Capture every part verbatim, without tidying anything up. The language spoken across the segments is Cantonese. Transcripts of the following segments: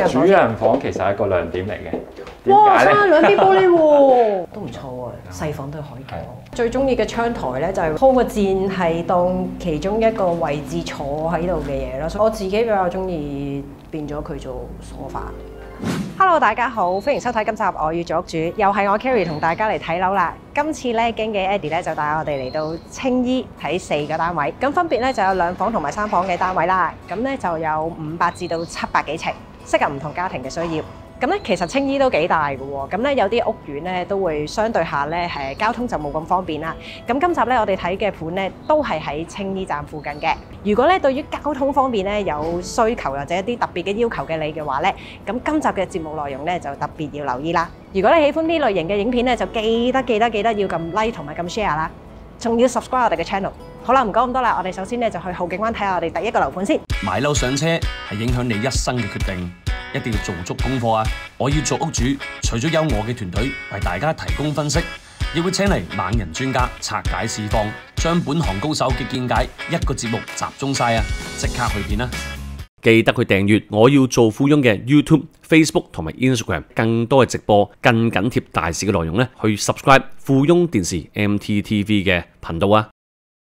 主人房其實係一個亮點嚟嘅。 哇！生兩邊玻璃喎，都唔錯喎。細房都可以搞。最中意嘅窗台咧就係鋪個墊係當其中一個位置坐喺度嘅嘢咯。我自己比較中意變咗佢做梳化。Hello， 大家好，歡迎收睇今集我要做屋主，又係我 Carrie 同大家嚟睇樓啦。今次咧經紀 Eddie 咧就帶我哋嚟到青衣睇四個單位，咁分別咧就有兩房同埋三房嘅單位啦。咁咧就有五百至到七百幾尺，適合唔同家庭嘅需要。咁咧其實青衣都幾大嘅喎，咁咧有啲屋苑咧都會相對下咧係交通就冇咁方便啦。咁今集咧我哋睇嘅盤咧都係喺青衣站附近嘅。如果咧對於交通方面咧有需求或者一啲特別嘅要求嘅你嘅話咧，咁今集嘅節目內容咧就特別要留意啦。如果你喜歡呢類型嘅影片咧，就記得記得記得要撳 like 同埋撳 share 啦，仲要 subscribe 我哋嘅 channel。好啦，唔講咁多啦，我哋首先咧就去浩景灣睇下我哋第一個樓盤先。 買樓上車係影響你一生嘅決定。一定要做足功課啊！我要做屋主，除咗有我嘅團隊為大家提供分析，亦會請嚟猛人專家拆解市況，將本行高手嘅見解一個節目集中晒啊！即刻去片啦！記得去訂閱我要做富翁嘅 YouTube、Facebook 同埋 Instagram， 更多嘅直播、更緊貼大市嘅內容咧，去 subscribe 富翁電視 M T T V 嘅頻道啊！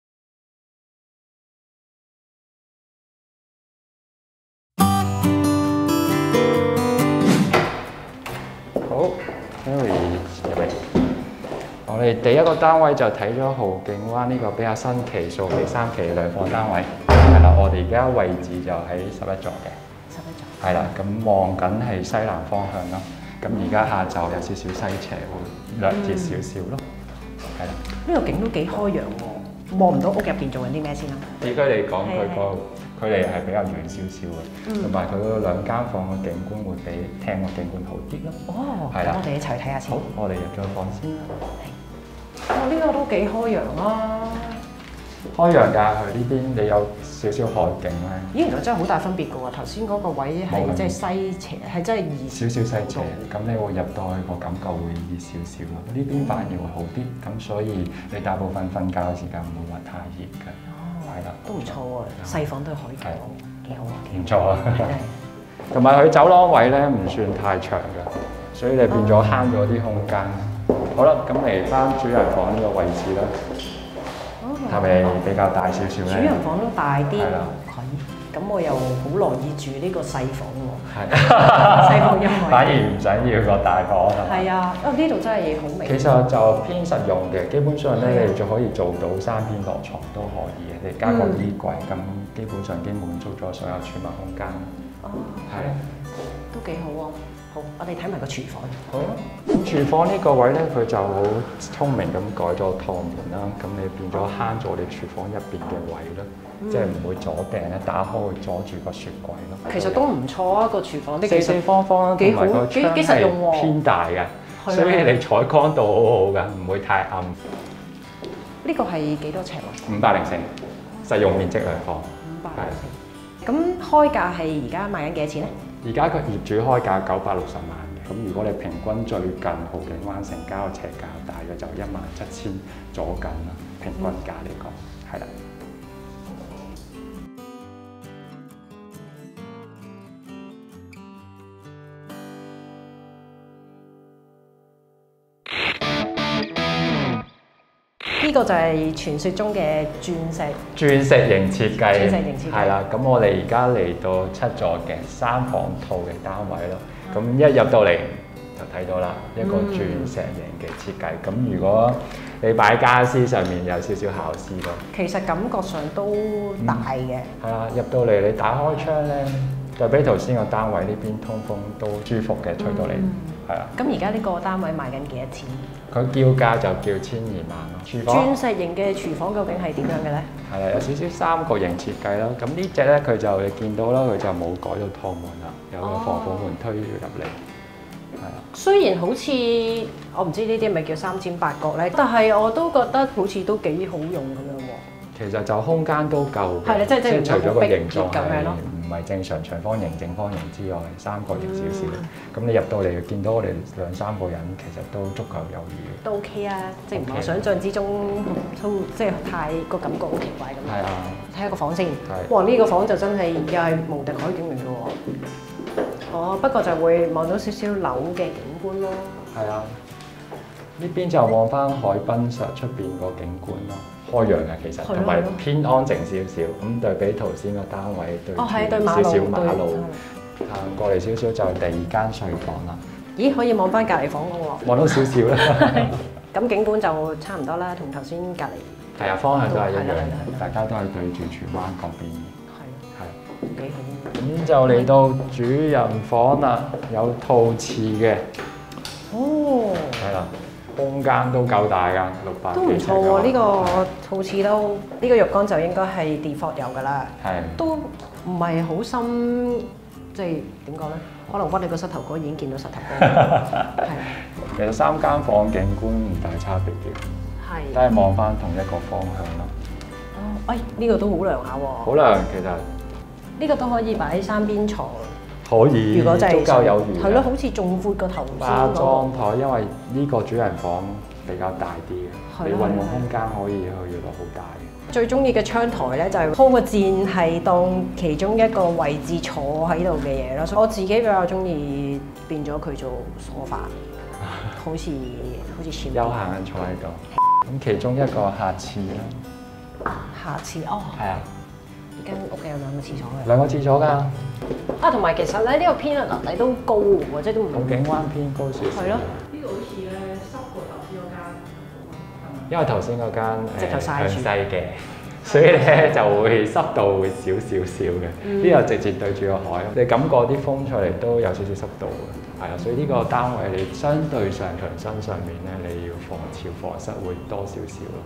我哋第一個單位就睇咗浩景灣呢個比較新期數第三期兩房單位，係啦，我哋而家位置就喺十一座嘅， 十一座， 係啦，咁望緊係西南方向咯，咁而家下晝有少少西斜，會略跌少少咯，係啦。 呢個景都幾開揚喎，望唔到屋入邊做緊啲咩先啦？ 市區嚟講，佢個距離係比較遠少少嘅，同埋佢嗰兩間房嘅景觀會比廳個景觀好啲咯。哦，係啦， 我哋一齊睇下先。 好，我哋入咗房先啦。 哦，呢、這個都幾開揚啊！ 開揚㗎，佢呢邊你有少少海景咧。 咦，原來真係好大分別㗎喎！頭先嗰個位係即係西斜，係真係易少少西斜，咁你會入到去個感覺會易少少咯。呢邊反而會好啲，咁所以你大部分瞓覺嘅時間唔會話太熱嘅。哦，係啦， 都唔錯喎，細房都可以搞，幾好啊！ 唔錯啊！同埋佢走廊位咧唔算太長嘅，所以你變咗慳咗啲空間。好啦，咁嚟翻主人房呢個位置啦，係咪比較大少少咧？ 主人房都大啲， 係啦。 咁我又好樂意住呢個細房喎。 係， 細房因為反而唔想要個大房係咪？ 係啊，啊呢度真係好明。 其實就偏實用嘅，基本上咧你就可以做到三邊落床都可以嘅，你加個衣櫃，咁、嗯、基本上已經滿足咗所有儲物空間。 哦， 係， 都幾好喎。好，我哋睇埋個廚房。 好啊。咁廚房呢個位咧，佢就好聰明咁改咗趟門啦。咁你變咗慳咗你廚房入邊嘅位啦，嗯、即係唔會阻掟咧，打開會阻住個雪櫃咯。其實都唔錯啊，個廚房啲四四方方啦，同埋個窗係偏大嘅，所以你採光度好好㗎，唔會太暗。 呢個係幾多尺喎？ 五百零四，實用面積兩房。 五百零四。咁開價係而家賣緊幾多錢咧？ 而家個業主開價九百六十萬嘅，咁如果你平均最近浩景灣成交嘅尺價大約就一萬七千左近啦，平均價嚟講，係啦、 嗯。呢個就係傳說中嘅鑽石鑽石型設計， 鑽石型設計係啦。 咁我哋而家嚟到七座嘅三房套嘅單位咯。咁一入到嚟就睇到啦，一個鑽石型嘅設計。咁、嗯、如果你擺傢俬上面有少少巧思咯。 其實感覺上都大嘅。係、嗯、 啊，入到嚟你打開窗咧，對比頭先個單位呢邊通風都舒服嘅，吹到嚟係啊。咁而家呢個單位賣緊幾多錢？ 佢叫價就叫千二萬咯。廚房鑽石型嘅廚房究竟係點樣嘅咧？ 係啦，有少少三角形設計啦。咁呢隻咧佢就你見到啦，佢就冇改到趟門啦，有個防火門推入嚟。係啊。 雖然好似我唔知呢啲係咪叫三尖八角咧，但係我都覺得好似都幾好用咁樣喎。其實就空間都夠嘅， 係啦，即係即係除咗個形狀咁樣咯。 唔係正常長方形、正方形之外，三角形少少。咁、嗯、你入到嚟見到我哋兩三個人，其實都足夠有餘。 都 OK 啊，即係唔係我想象之中都即係太個感覺好奇怪咁。係啊，睇下個房先。哇！呢、呢個房就真係又係無敵海景嚟嘅喎。 哦，不過就會望到少少樓嘅景觀咯。 係啊，呢邊就望翻海濱上出邊個景觀咯，開揚嘅其實，同埋偏安靜少少。咁對比頭先個單位對住少少馬路，行過嚟少少就係第二間睡房啦。 咦，可以望翻隔離房嘅喎。 望到少少啦。 咁景觀就差唔多啦，同頭先隔離。 係啊，方向都係一樣嘅，大家都係對住荃灣嗰邊嘅。 係係幾好。 咁就嚟到主人房啦，有套廁嘅。 哦。 係啦，空間都夠大㗎，六百都唔錯喎，呢個套廁都呢個浴缸就應該係 default 有㗎啦。 係。都唔係好深，即係點講咧？可能屈你個膝頭哥已經見到膝頭哥。係。 其實三間房景觀唔大差別嘅， 係。 都係望翻同一個方向咯。 哦，喂，呢個都好涼下喎。 好涼，其實。 呢個都可以擺喺山邊床。 可以。 如果就係足夠有餘。 係咯，好似仲闊個頭先。 化妝台，因為呢個主人房比較大啲嘅，你運動空間可以去到好大嘅。 最中意嘅窗台咧就係鋪個墊係當其中一個位置坐喺度嘅嘢咯。我自己比較中意變咗佢做梳化，好似好似前休閒坐喺度。咁其中一個下廁啦。 下廁哦。係啊。間屋嘅有兩個廁所嘅。 兩個廁所㗎。 啊，同埋其實咧呢個偏樓底都高喎，即係都唔。 好景灣偏高少少。 係咯。 呢個好似咧濕過頭先嗰間。 因為頭先嗰間誒向西嘅，所以咧就會濕度會少少少嘅。呢度直接對住個海，你感覺啲風出嚟都有少少濕度嘅。係啊，所以呢個單位你相對上牆身上面咧，你要防潮防濕會多少少咯。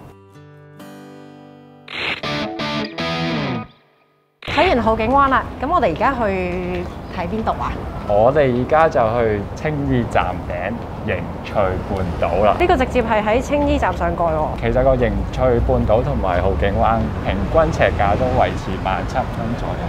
睇完浩景灣啦，咁我哋而家去睇邊度啊？ 我哋而家就去青衣站頂迎翠半島啦。 呢個直接係喺青衣站上蓋喎。 其實個迎翠半島同埋浩景灣平均尺價都維持萬七蚊左右。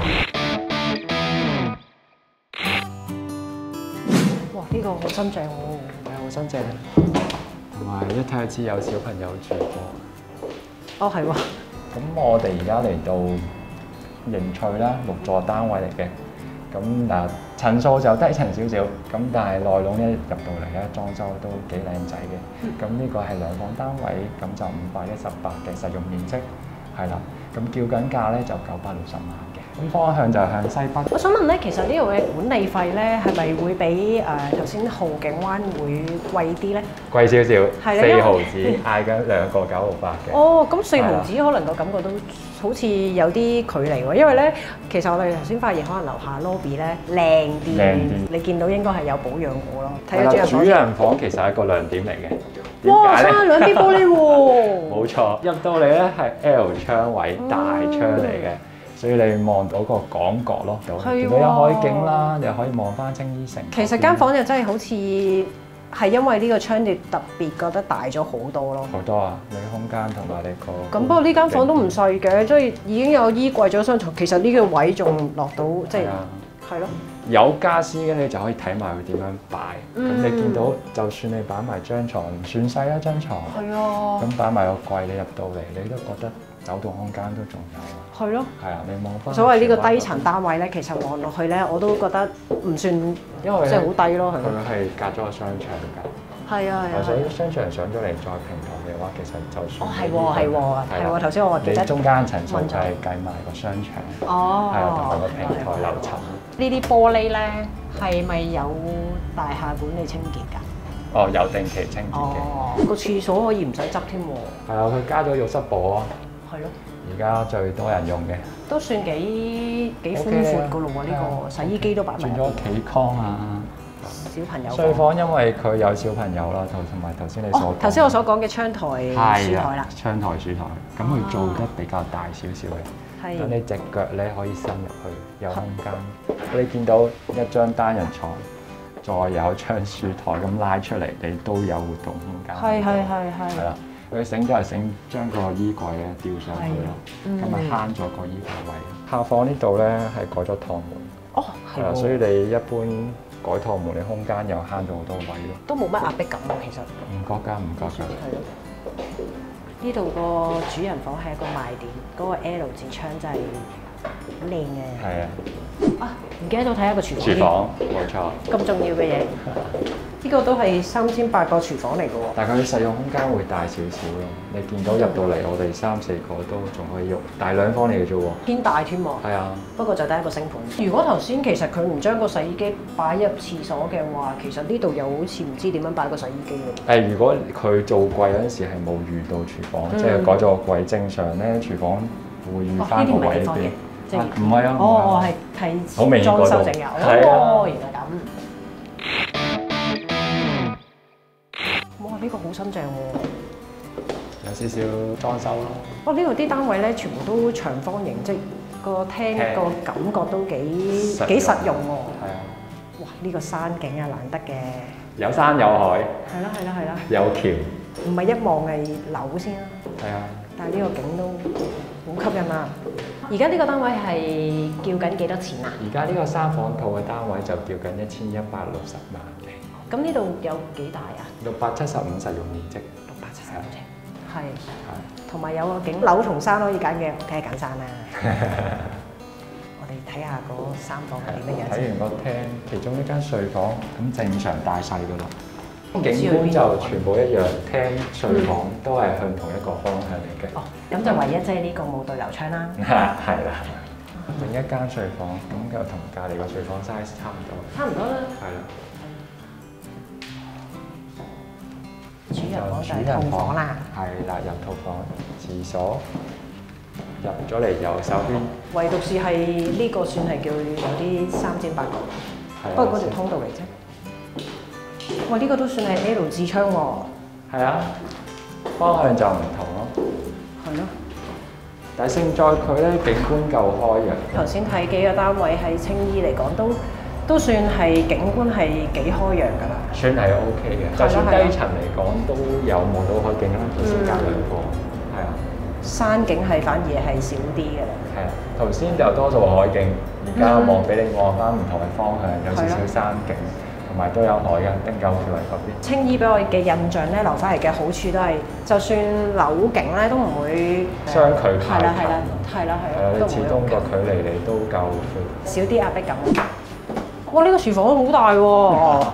哇！呢、呢個好新淨喎。 係啊，好新淨。同埋一睇就知有小朋友住過。 哦，係喎。 咁我哋而家嚟到迎翠啦，六座單位嚟嘅。咁嗱，層數就低層少少，咁但係內籠一入到嚟咧，裝修都幾靚仔嘅。咁呢個係兩房單位，咁就五百一十八嘅實用面積，係啦。咁叫緊價咧就九百六十萬嘅。咁方向就向西北。 我想問咧，其實呢度嘅管理費咧，係咪會比誒頭先浩景灣會貴啲咧？ 貴少少， 係四毫子，嗌緊兩個九毫八嘅。 哦，咁四毫子可能個感覺都好似有啲距離喎，因為咧，其實我哋頭先發現可能樓下 lobby 咧靚啲， 靚啲， 你見到應該係有保養過咯。睇下下主人房其實係一個亮點嚟嘅。 哇！生兩邊玻璃喎。 冇錯，入到嚟咧係 L 窗位，大窗嚟嘅。所以你望到個廣角咯，見到有海景啦，又可以望翻青衣城。 其實間房就真係好似係因為呢個窗你特別覺得大咗好多咯。 好多啊！你空間同埋你個。 咁不過呢間房都唔細嘅，即係已經有衣櫃咗雙床。其實呢個位仲落到即係係咯。 有家私嘅你就可以睇埋佢點樣擺。咁你見到就算你擺埋張床，唔算細啦張床。 係啊。咁擺埋個櫃，你入到嚟你都覺得走動空間都仲有。 係咯， 係啊，你望翻所謂呢個低層單位咧，其實望落去咧，我都覺得唔算，因為即係好低咯，係佢係隔咗個商場㗎。 係啊係啊。 所以商場上咗嚟再平台嘅話，其實就算哦係喎係喎係喎，頭先我記得你中間層數就係計埋個商場。 哦。 係啊，同埋個平台樓層。 呢啲玻璃咧係咪有大廈管理清潔㗎？ 哦，有定期清潔嘅。 哦。個廁所可以唔使執添喎。 係啊，佢加咗浴室寶啊。係咯。 而家最多人用嘅， 都算幾幾寬闊噶咯喎！呢個洗衣機都擺埋。 轉咗企缸啊！ 小朋友。 睡房因為佢有小朋友啦，同同埋頭先你所講。 頭先我所講嘅窗台、書台啦。 窗台、書台，咁佢做得比較大少少嘅，咁你隻腳咧可以伸入去，有空間。你見到一張單人床，再有張書台咁拉出嚟，你都有活動空間。 係係係係。 係啦。佢醒就係醒將個衣櫃咧吊上去咯，咁咪慳咗個衣櫃位。客房呢度咧係改咗趟門， 哦係喎， 所以你一般改趟門，你空間又慳咗好多位咯。 都冇乜壓迫感喎，其實。 唔覺㗎，唔覺㗎。 係咯。呢度個主人房係一個賣點，嗰個 L 字窗真係好靚嘅。 係啊。 啊，唔記得咗睇一個廚房。 廚房冇錯。 咁重要嘅嘢，呢個都係三千八個廚房嚟嘅喎。 但係佢實用空間會大少少咯。你見到入到嚟，我哋三四個都仲可以喐，大兩房嚟嘅啫喎。 偏大添喎。 係啊。 不過就得一個星盤。如果頭先其實佢唔將個洗衣機擺入廁所嘅話，其實呢度又好似唔知點樣擺個洗衣機喎。 誒，如果佢做櫃嗰陣時係冇預到廚房， 嗯、 即係改咗個櫃，正常咧廚房會預翻個位俾。 即係唔係啊！ 哦，我係睇裝修整有。哦，原來咁。哇！呢個好新淨喎。 有少少裝修咯。 哇！呢度啲單位咧，全部都長方形，即係個廳個感覺都幾幾實用喎。 係啊。 哇！呢個山景啊，難得嘅。 有山有海。 係啦係啦係啦。 有橋。 唔係一望係樓先啦。 係啊。 但係呢個景都好吸引啊！而家呢個單位係叫緊幾多錢啊？ 而家呢個三房套嘅單位就叫緊一千一百六十萬嘅。 咁呢度有幾大啊？ 六百七十五實用面積。 六百七十五尺。係。 係。 同埋有個景樓同山可以揀嘅，梗係揀山啦。我哋睇下嗰三房係啲乜嘢。 睇完個廳，其中一間睡房咁正常大細㗎啦。景觀就全部一樣，廳、睡房都係向同一個方向嚟嘅。 哦，咁就唯一即係呢個冇對流窗啦。 係啦。另一間睡房咁就同隔離個睡房 size 差唔多。 差唔多啦。 係啦。 主人房就係套房啦。 係啦，入套房，廁所入咗嚟右手邊。 唯獨是係呢個算係叫有啲三尖八角，不過嗰條通道嚟啫。哇！呢個都算係 L 字窗喎。 係啊，方向就唔同咯。 係咯。 但係勝在佢咧景觀夠開揚。頭先睇幾個單位喺青衣嚟講，都都算係景觀係幾開揚㗎啦。 算係 O K 嘅，就算低層嚟講都有望到海景啦。頭先隔兩個，係啊。山景係反而係少啲嘅啦。 係啊，頭先就多數海景，而家望俾你望翻唔同嘅方向，有少少山景。同埋都有海嘅，汀九橋喺嗰邊。青衣俾我嘅印象咧，留翻嚟嘅好處都係，就算樓景咧都唔會相距太近。係啦係啦，係啦係啦。係啦，始終個距離你都夠闊。少啲壓迫感。哇！呢個廚房都好大喎。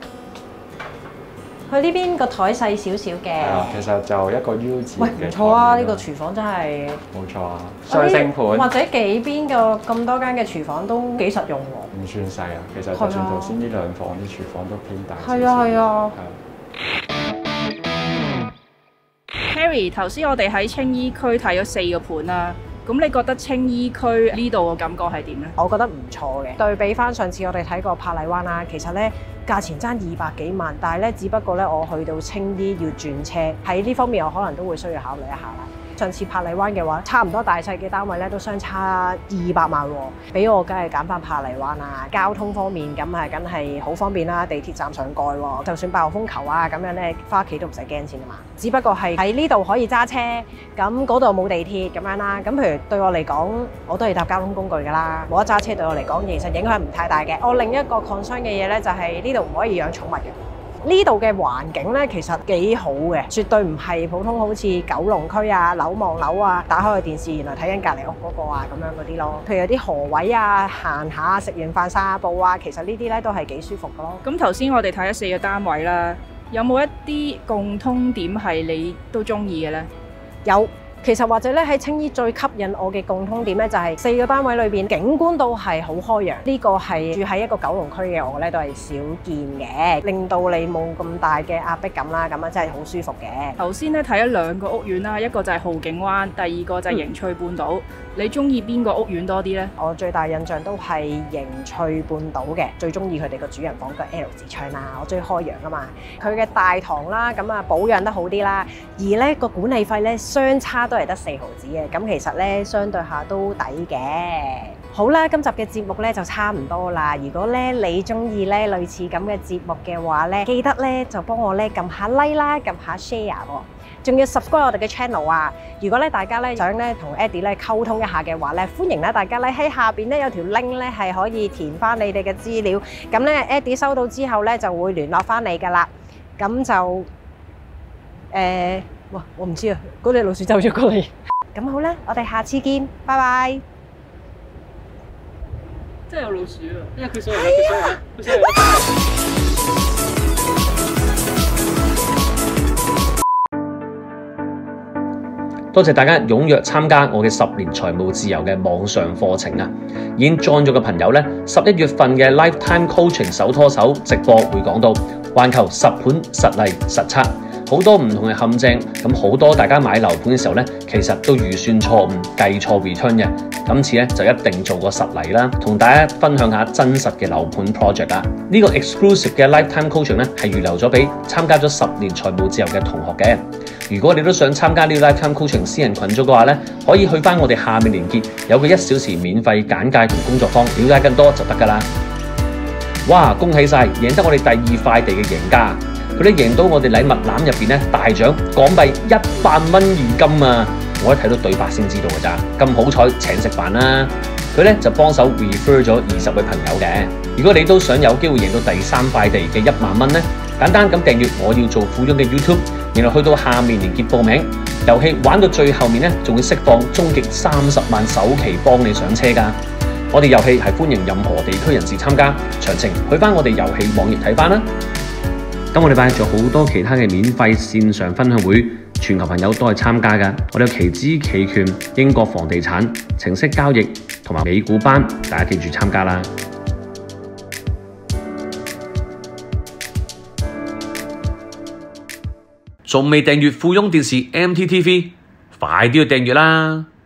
佢呢邊個台細少少嘅。係啊，其實就一個 U 字嘅。喂，唔錯啊！呢個廚房真係。冇錯啊。雙星盤。或者幾邊個咁多間嘅廚房都幾實用喎。唔算細啊，其實就算頭先呢兩房啲廚房都偏大。係啊係啊。 Harry，頭先我哋喺青衣區睇咗四個盤啦。咁你覺得青衣區呢度嘅感覺係點咧？我覺得唔錯嘅。對比翻上次我哋睇過珀麗灣啦，其實咧價錢爭二百幾萬，但係咧只不過咧我去到青衣要轉車，喺呢方面我可能都會需要考慮一下啦。上次珀麗灣嘅話，差唔多大細嘅單位咧都相差二百萬喎，俾我梗係揀翻珀麗灣啦。交通方面咁係梗係好方便啦，地鐵站上蓋喎，就算爆風球啊咁樣咧，翻屋企都唔使驚錢啊嘛。只不過係喺呢度可以揸車，咁嗰度冇地鐵咁樣啦。咁譬如對我嚟講，我都係搭交通工具㗎啦，冇得揸車對我嚟講，其實影響唔太大嘅。我另一個 concern 嘅嘢咧，就係呢度唔可以養寵物嘅。呢度嘅環境咧，其實幾好嘅，絕對唔係普通好似九龍區啊、樓望樓啊，打開個電視原來睇緊隔離屋嗰個啊咁樣嗰啲咯。譬如有啲河位啊、行下食完飯散下步啊，其實呢啲咧都係幾舒服嘅咯。咁頭先我哋睇咗四個單位啦，有冇一啲共通點係你都中意嘅咧？有。其實或者咧喺青衣最吸引我嘅共通點咧，就係四個單位裏邊景觀都係好開揚。呢個係住喺一個九龍區嘅我咧，都係少見嘅，令到你冇咁大嘅壓迫感啦。咁樣真係好舒服嘅。頭先咧睇咗兩個屋苑啦，一個就係浩景灣，第二個就係迎翠半島。嗯、你中意邊個屋苑多啲咧？我最大印象都係迎翠半島嘅，最中意佢哋個主人房個 L 字窗啦，我中意開揚啊嘛。佢嘅大堂啦，咁啊保養得好啲啦，而咧個管理費咧相差都係得四毫子嘅，咁其實咧相對下都抵嘅。好啦，今集嘅節目咧就差唔多啦。如果咧你中意咧類似咁嘅節目嘅話咧，記得咧就幫我咧撳下 like 啦，撳下 share 喎，仲要 subscribe 我哋嘅 channel 啊。如果咧大家咧想咧同 Eddie 咧溝通一下嘅話咧，歡迎咧大家咧喺下邊咧有條 link 咧係可以填翻你哋嘅資料，咁咧 Eddie 收到之後咧就會聯絡翻你噶啦。咁就誒。呃哇！我唔知啊，嗰隻老鼠走咗過嚟。咁好啦，我哋下次見，拜拜。 真係有老鼠啊！因為佢上嚟啦，佢上嚟啦，佢上嚟啦。 多謝大家踴躍參加我嘅十年財務自由嘅網上課程啊！已經 join 咗嘅朋友呢，十一月份嘅 Lifetime Coaching 手拖手直播會講到環球十盤實例實測，好多唔同嘅陷阱，咁好多大家買樓盤嘅時候呢，其實都預算錯誤，計錯 return 嘅。今次咧就一定做個實例啦，同大家分享下真實嘅樓盤 project 啦。呢個 exclusive 嘅 lifetime coaching 咧係預留咗俾參加咗十年財務自由嘅同學嘅。如果你都想參加呢個 lifetime coaching 私人群組嘅話咧，可以去翻我哋下面連結，有個一小時免費簡介同工作坊，了解更多就得噶啦。哇！恭喜晒，贏得我哋第二塊地嘅贏家，佢哋贏到我哋禮物籃入邊咧大獎港幣一百蚊現金啊！我一睇到對白先知道嘅咋，咁好彩請食飯啦！佢咧就幫手 refer 咗二十位朋友嘅。如果你都想有機會贏到第三塊地嘅一萬蚊咧，簡單咁訂閱我要做富翁嘅 YouTube， 然後去到下面連結報名。遊戲玩到最後面咧，仲會釋放終極三十萬首期幫你上車㗎。我哋遊戲係歡迎任何地區人士參加，詳情去翻我哋遊戲網頁睇翻啦。今個禮拜仲有好多其他嘅免費線上分享會，全球朋友都係參加㗎。我哋有期指、期權、英國房地產、程式交易同埋美股班，大家記住參加啦！仲未訂閱富翁電視 M T T V， 快啲去訂閱啦！